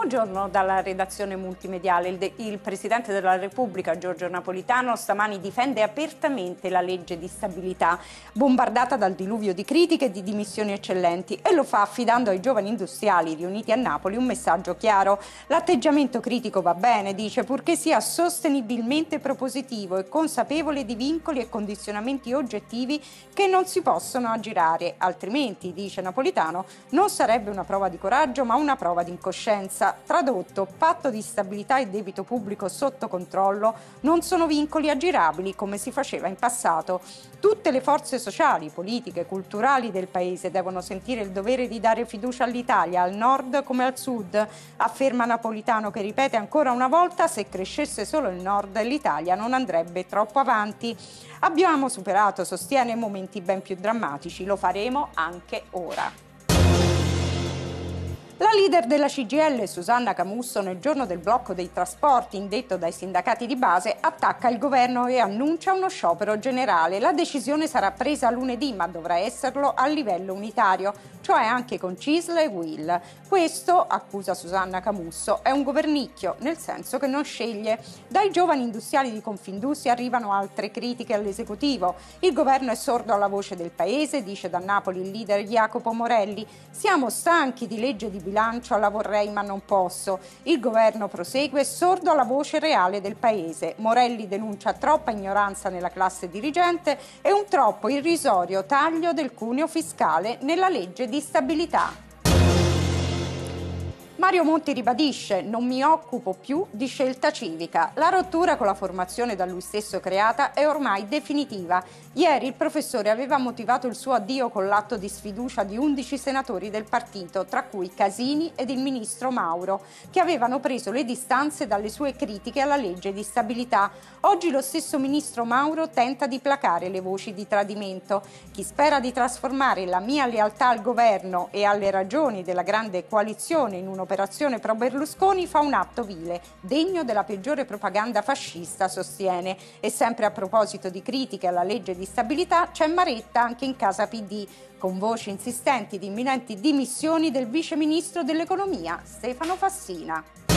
Buongiorno dalla redazione multimediale. Il Presidente della Repubblica, Giorgio Napolitano, stamani difende apertamente la legge di stabilità, bombardata dal diluvio di critiche e di dimissioni eccellenti, e lo fa affidando ai giovani industriali riuniti a Napoli un messaggio chiaro. L'atteggiamento critico va bene, dice, purché sia sostenibilmente propositivo e consapevole di vincoli e condizionamenti oggettivi che non si possono aggirare, altrimenti, dice Napolitano, non sarebbe una prova di coraggio ma una prova di incoscienza. Tradotto, patto di stabilità e debito pubblico sotto controllo non sono vincoli aggirabili come si faceva in passato. Tutte le forze sociali, politiche, culturali del Paese devono sentire il dovere di dare fiducia all'Italia, al nord come al sud, afferma Napolitano, che ripete ancora una volta: se crescesse solo il nord l'Italia non andrebbe troppo avanti. Abbiamo superato, sostiene, momenti ben più drammatici, lo faremo anche ora. La leader della CGIL, Susanna Camusso, nel giorno del blocco dei trasporti indetto dai sindacati di base, attacca il governo e annuncia uno sciopero generale. La decisione sarà presa lunedì, ma dovrà esserlo a livello unitario, cioè anche con CISL e UIL. Questo, accusa Susanna Camusso, è un governicchio, nel senso che non sceglie. Dai giovani industriali di Confindustria arrivano altre critiche all'esecutivo. Il governo è sordo alla voce del paese, dice da Napoli il leader Jacopo Morelli. Siamo stanchi di legge di bilancio alla vorrei ma non posso. Il governo prosegue sordo alla voce reale del paese. Morelli denuncia troppa ignoranza nella classe dirigente e un troppo irrisorio taglio del cuneo fiscale nella legge di stabilità. Mario Monti ribadisce: non mi occupo più di scelta civica. La rottura con la formazione da lui stesso creata è ormai definitiva. Ieri il professore aveva motivato il suo addio con l'atto di sfiducia di 11 senatori del partito, tra cui Casini ed il ministro Mauro, che avevano preso le distanze dalle sue critiche alla legge di stabilità. Oggi lo stesso ministro Mauro tenta di placare le voci di tradimento. Chi spera di trasformare la mia lealtà al governo e alle ragioni della grande coalizione in un'operazione pro Berlusconi fa un atto vile, degno della peggiore propaganda fascista, sostiene. E sempre a proposito di critiche alla legge di stabilità, c'è Maretta anche in casa PD, con voci insistenti di imminenti dimissioni del vice ministro dell'economia, Stefano Fassina.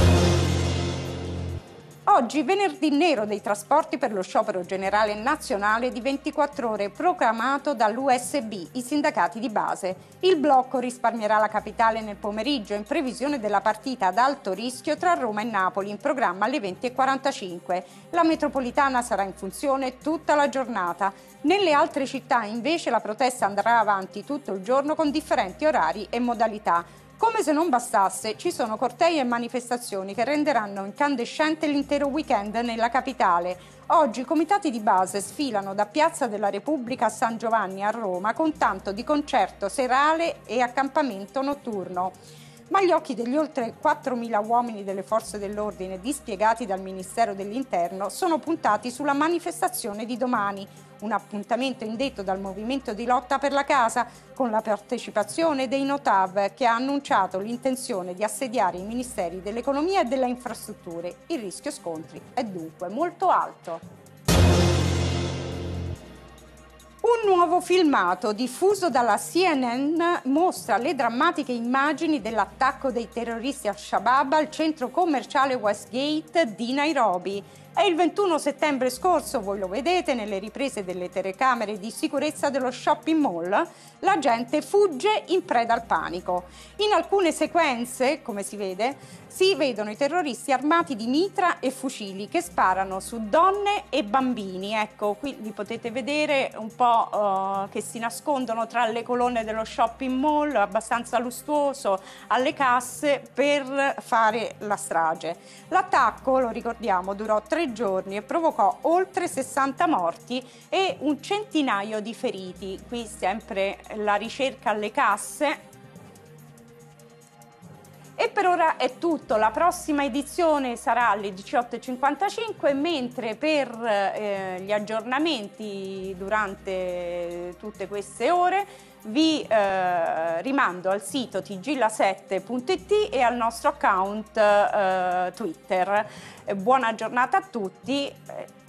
Oggi, venerdì nero dei trasporti per lo sciopero generale nazionale di 24 ore proclamato dall'USB, i sindacati di base. Il blocco risparmierà la capitale nel pomeriggio in previsione della partita ad alto rischio tra Roma e Napoli, in programma alle 20:45. La metropolitana sarà in funzione tutta la giornata. Nelle altre città invece la protesta andrà avanti tutto il giorno con differenti orari e modalità. Come se non bastasse, ci sono cortei e manifestazioni che renderanno incandescente l'intero weekend nella capitale. Oggi i comitati di base sfilano da Piazza della Repubblica a San Giovanni a Roma con tanto di concerto serale e accampamento notturno. Ma gli occhi degli oltre 4.000 uomini delle forze dell'ordine dispiegati dal Ministero dell'Interno sono puntati sulla manifestazione di domani, un appuntamento indetto dal Movimento di Lotta per la Casa, con la partecipazione dei Notav, che ha annunciato l'intenzione di assediare i Ministeri dell'Economia e delle Infrastrutture. Il rischio scontri è dunque molto alto. Un nuovo filmato diffuso dalla CNN mostra le drammatiche immagini dell'attacco dei terroristi al-Shabaab al centro commerciale Westgate di Nairobi. È il 21 settembre scorso, voi lo vedete nelle riprese delle telecamere di sicurezza dello shopping mall, la gente fugge in preda al panico. In alcune sequenze, come si vede, si vedono i terroristi armati di mitra e fucili che sparano su donne e bambini. Ecco, qui li potete vedere un po' che si nascondono tra le colonne dello shopping mall, abbastanza lussuoso, alle casse per fare la strage. L'attacco, lo ricordiamo, durò 3 giorni e provocò oltre 60 morti e un centinaio di feriti. Qui sempre la ricerca alle casse. E per ora è tutto, la prossima edizione sarà alle 18:55, mentre per gli aggiornamenti durante tutte queste ore vi rimando al sito tgla7.it e al nostro account Twitter. Buona giornata a tutti.